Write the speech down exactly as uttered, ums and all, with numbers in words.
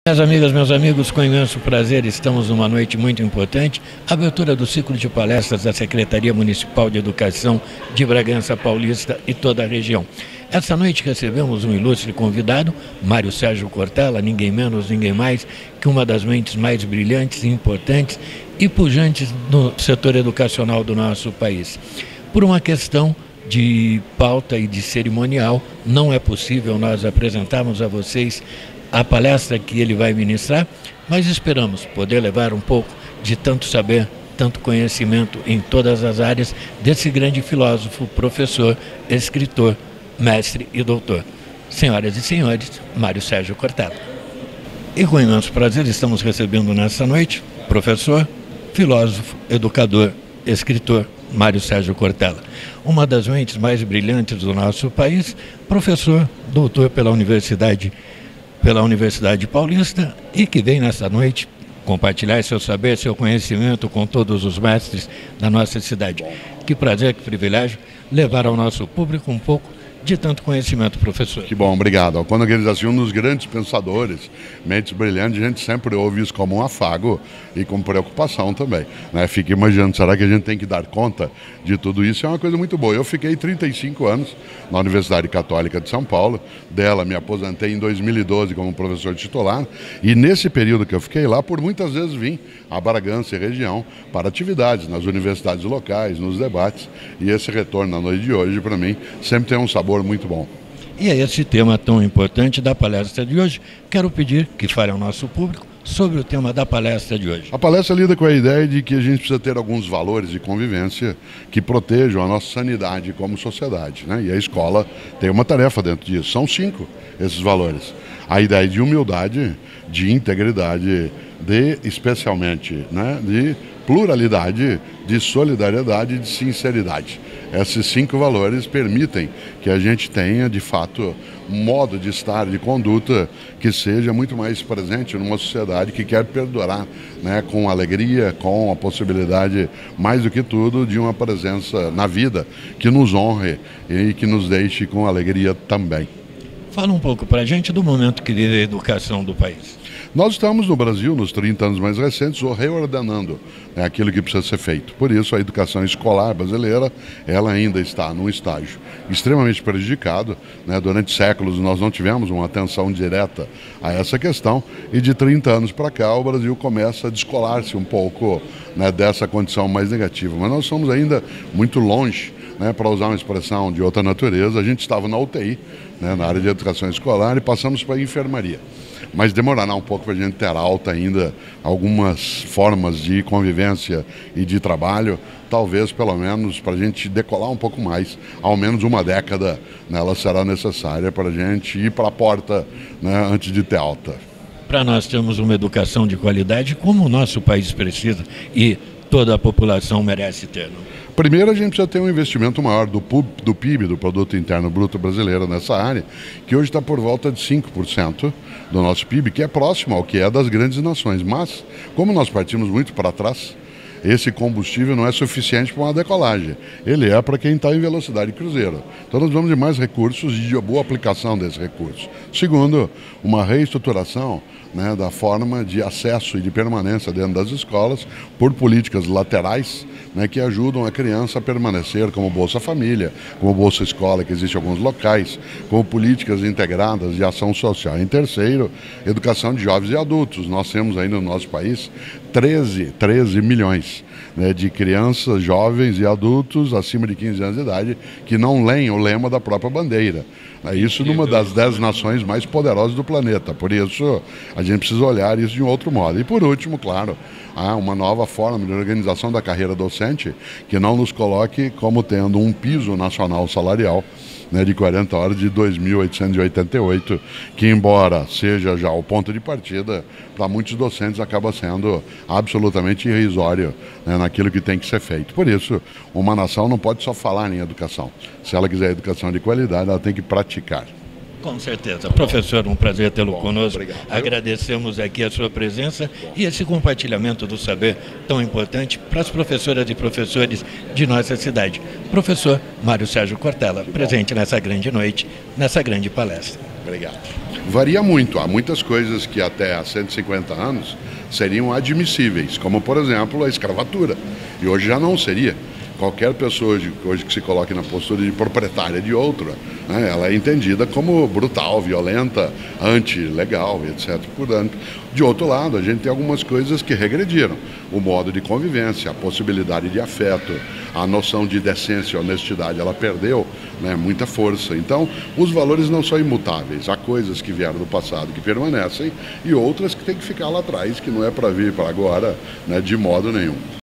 Minhas amigas, meus amigos, com imenso prazer, estamos numa noite muito importante, abertura do ciclo de palestras da Secretaria Municipal de Educação de Bragança Paulista e toda a região. Essa noite recebemos um ilustre convidado, Mário Sérgio Cortella, ninguém menos, ninguém mais que uma das mentes mais brilhantes, importantes e pujantes no setor educacional do nosso país. Por uma questão de pauta e de cerimonial, não é possível nós apresentarmos a vocês a palestra que ele vai ministrar, mas esperamos poder levar um pouco de tanto saber, tanto conhecimento em todas as áreas desse grande filósofo, professor, escritor, mestre e doutor. Senhoras e senhores, Mário Sérgio Cortella. E com imenso prazer estamos recebendo nessa noite professor, filósofo, educador, escritor, Mário Sérgio Cortella, uma das mentes mais brilhantes do nosso país, professor, doutor pela Universidade pela Universidade Paulista e que vem nessa noite compartilhar seu saber, seu conhecimento com todos os mestres da nossa cidade. Que prazer, que privilégio levar ao nosso público um pouco de tanto conhecimento, professor. Que bom, obrigado. Quando a diz assim, um dos grandes pensadores, mentes brilhantes, a gente sempre ouve isso como um afago e com preocupação também, né? Fica imaginando, será que a gente tem que dar conta de tudo isso? É uma coisa muito boa. Eu fiquei trinta e cinco anos na Universidade Católica de São Paulo, dela me aposentei em dois mil e doze como professor titular, e nesse período que eu fiquei lá, por muitas vezes vim a Bragança e região para atividades nas universidades locais, nos debates, e esse retorno na noite de hoje, para mim, sempre tem um sabor muito bom. E é esse tema tão importante da palestra de hoje. Quero pedir que fale ao nosso público sobre o tema da palestra de hoje. A palestra lida com a ideia de que a gente precisa ter alguns valores de convivência que protejam a nossa sanidade como sociedade, né? E a escola tem uma tarefa dentro disso. São cinco esses valores. A ideia de humildade, de integridade, de, especialmente, né, de pluralidade, de solidariedade e de sinceridade. Esses cinco valores permitem que a gente tenha, de fato, um modo de estar, de conduta que seja muito mais presente numa sociedade que quer perdurar, né, com alegria, com a possibilidade, mais do que tudo, de uma presença na vida que nos honre e que nos deixe com alegria também. Fala um pouco para a gente do momento que vive a educação do país. Nós estamos no Brasil, nos trinta anos mais recentes, reordenando, né, aquilo que precisa ser feito. Por isso, a educação escolar brasileira, ela ainda está num estágio extremamente prejudicado, né? Durante séculos nós não tivemos uma atenção direta a essa questão, e de trinta anos para cá o Brasil começa a descolar-se um pouco, né, dessa condição mais negativa. Mas nós somos ainda muito longe, né, para usar uma expressão de outra natureza. A gente estava na U T I, né, na área de educação escolar, e passamos para a enfermaria. Mas demorará um pouco para a gente ter alta ainda algumas formas de convivência e de trabalho, talvez pelo menos para a gente decolar um pouco mais, ao menos uma década, né, ela será necessária para a gente ir para a porta, né, antes de ter alta. Para nós termos uma educação de qualidade, como o nosso país precisa e toda a população merece ter, não? Primeiro, a gente precisa ter um investimento maior do, do P I B, do Produto Interno Bruto Brasileiro, nessa área, que hoje está por volta de cinco por cento do nosso P I B, que é próximo ao que é das grandes nações. Mas, como nós partimos muito para trás, esse combustível não é suficiente para uma decolagem. Ele é para quem está em velocidade cruzeiro. Então nós vamos de mais recursos e de boa aplicação desses recursos. Segundo, uma reestruturação, né, da forma de acesso e de permanência dentro das escolas por políticas laterais, né, que ajudam a criança a permanecer, como Bolsa Família, como Bolsa Escola, que existe em alguns locais, como políticas integradas de ação social. Em terceiro, educação de jovens e adultos. Nós temos aí no nosso país treze, treze milhões, né, de crianças, jovens e adultos acima de quinze anos de idade que não leem o lema da própria bandeira. É isso numa das dez nações mais poderosas do planeta. Por isso, a gente precisa olhar isso de um outro modo. E por último, claro, há uma nova forma de organização da carreira docente que não nos coloque como tendo um piso nacional salarial, né, de quarenta horas de dois mil oitocentos e oitenta e oito, que embora seja já o ponto de partida, para muitos docentes acaba sendo absolutamente irrisório, né, naquilo que tem que ser feito. Por isso, uma nação não pode só falar em educação. Se ela quiser educação de qualidade, ela tem que praticar. Com certeza. Professor, um prazer tê-lo conosco. Obrigado. Agradecemos aqui a sua presença e esse compartilhamento do saber tão importante para as professoras e professores de nossa cidade. Professor Mário Sérgio Cortella, presente nessa grande noite, nessa grande palestra. Obrigado. Varia muito. Há muitas coisas que até há cento e cinquenta anos seriam admissíveis, como, por exemplo, a escravatura. E hoje já não seria. Qualquer pessoa hoje, hoje que se coloque na postura de proprietária de outra, né, ela é entendida como brutal, violenta, anti-legal, etcétera. Portanto, de outro lado, a gente tem algumas coisas que regrediram. O modo de convivência, a possibilidade de afeto, a noção de decência e honestidade, ela perdeu, né, muita força. Então, os valores não são imutáveis. Há coisas que vieram do passado que permanecem e outras que têm que ficar lá atrás, que não é para vir para agora, né, de modo nenhum.